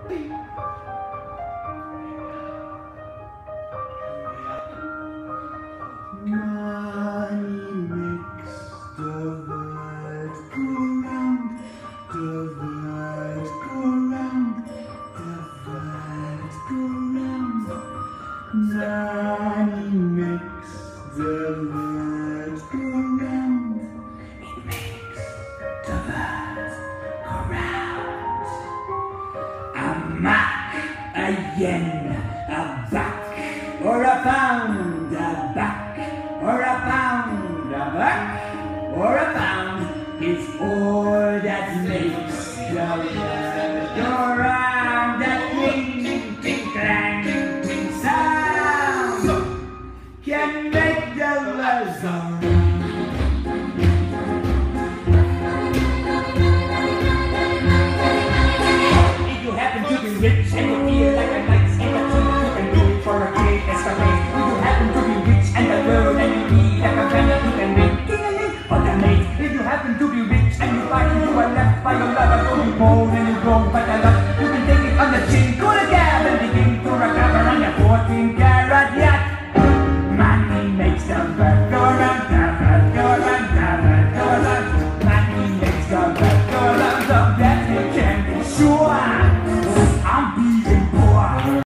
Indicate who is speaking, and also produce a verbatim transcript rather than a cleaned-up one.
Speaker 1: Money makes the world go round, the world go round, the world go round. Money makes the world go round. It makes the world go round. A mark, a yen, a buck, or a pound, a buck. Or a pound, a buck, or a pound is all that makes the world go round.